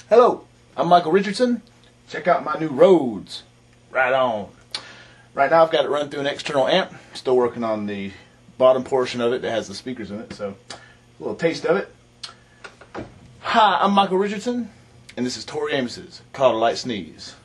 Hello, I'm Michael Richardson. Check out my new Rhodes. Right on. Right now I've got it run through an external amp. Still working on the bottom portion of it that has the speakers in it, so a little taste of it. Hi, I'm Michael Richardson, and this is Tori Amos's Call It a Light Sneeze.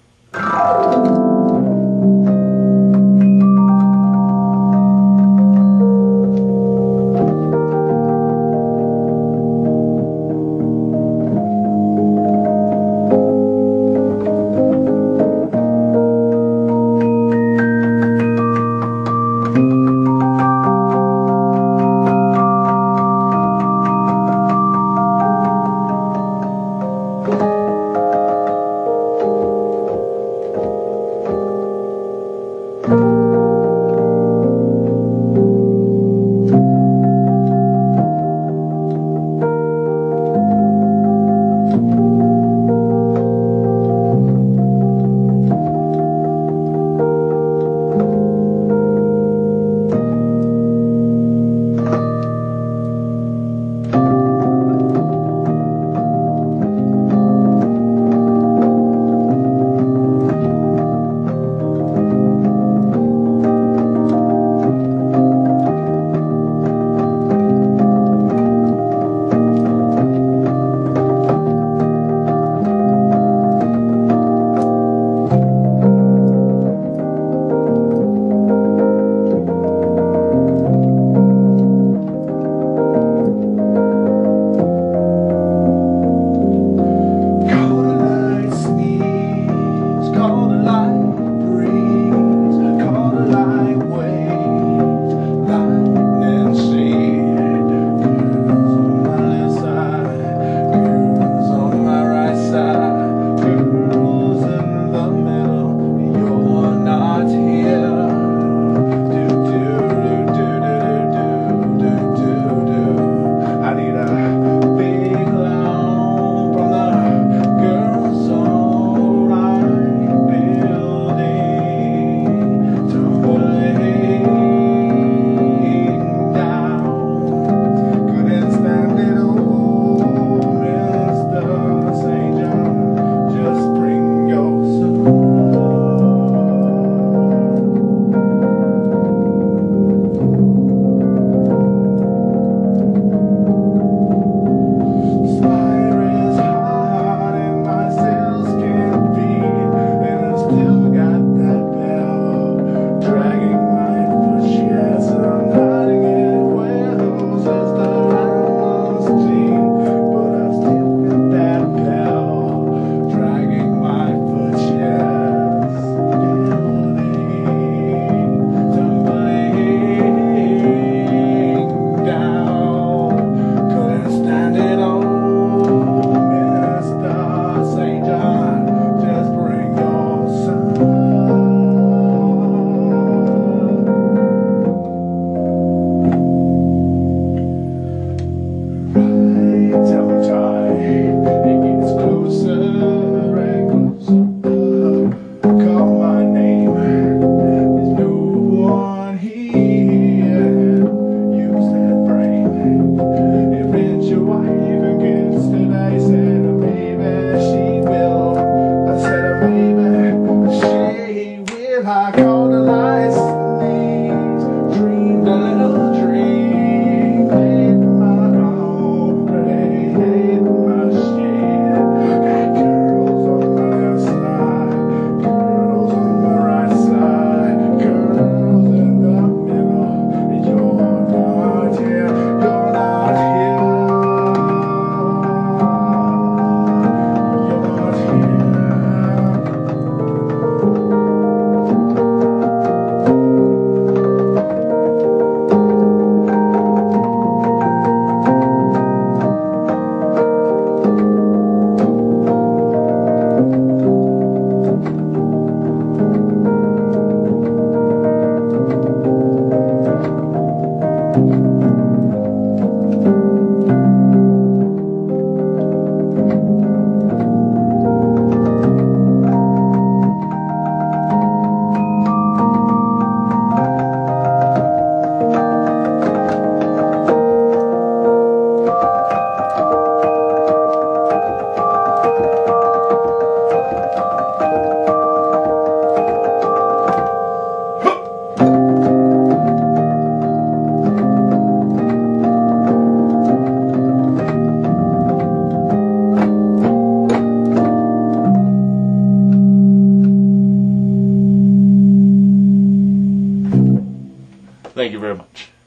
Thank you very much.